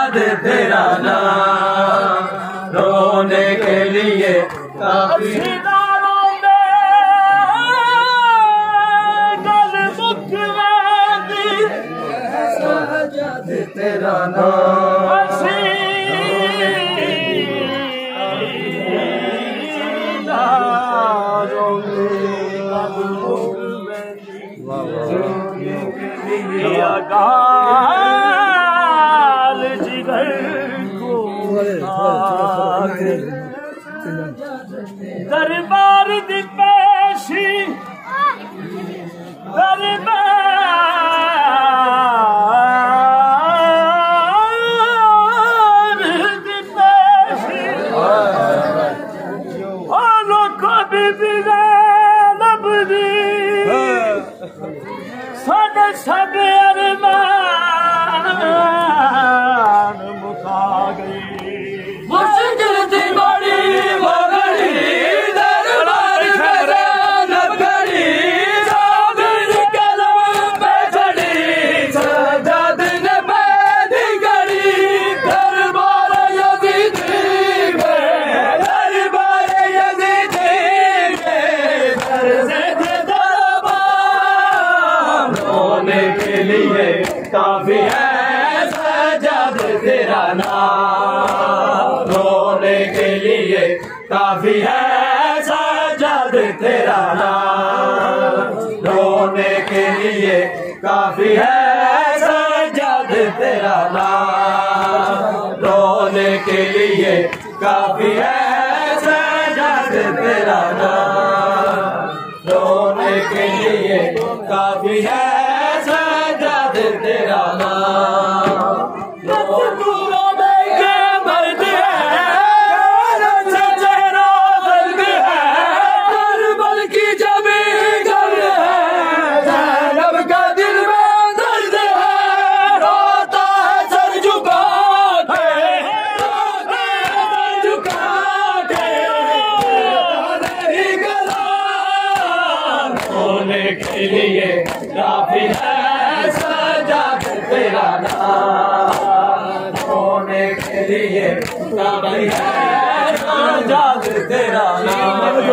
सजाद तेरा नाम, रोने के लिए काफी सजाद तेरा नाम, गाल जिगर को दरबार दी पेशी, दरबार दी पेशी, आलो कभी भी नबदी साढ़े सब अरमान मुका गई। मुश्किल थी बड़ी वो घड़ी, दरबार में ज़ैनब खड़ी, साबिर कलम पे चढ़ी, सजाद ने पैदी करी, दरबार यज़ीदी में, दरबार यज़ीदी में, दर से दरबार, रोने के लिए काफी है सजाद तेरा नाम, रोने के लिए काफी है सजाद तेरा नाम, रोने के लिए काफी है सजाद तेरा नाम, रोने के लिए काफी है सजाद तेरा नाम, रोने के लिए काफी है सजाद तेरा नाम, रोने के मर्द है, चेहरा दर्द है, करबल की जमी गर्द है, ज़ैनब का दिल में दर्द है, रोता है सर झुका के, रोता है सर झुका के, नहीं गला, रोने के लिए काफी है सजाद तेरा नाम, रोने के लिए काफी है सजाद तेरा नाम,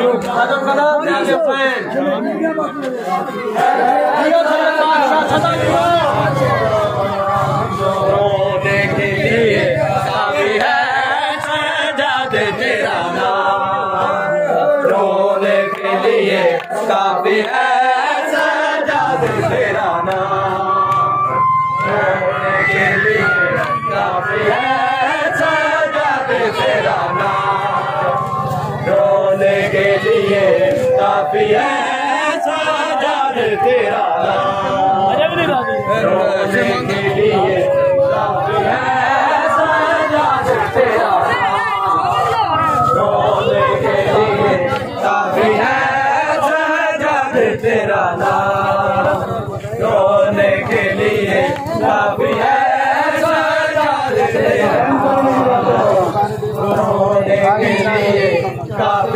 रोने के लिए काफी है सजाद तेरा नाम, रोने के लिए काफी है सजाद तेरा नाम, रोने के लिए काफी है सजाद तेरा नाम, रोने के लिए काफी है सजाद तेरा नाम, रोने के लिए काफी है सजाद तेरा नाम, रोने के लिए काफी है सजाद तेरा नाम, रोने के लिए काफी है सजाद तेरा नाम, रोने के लिए काफी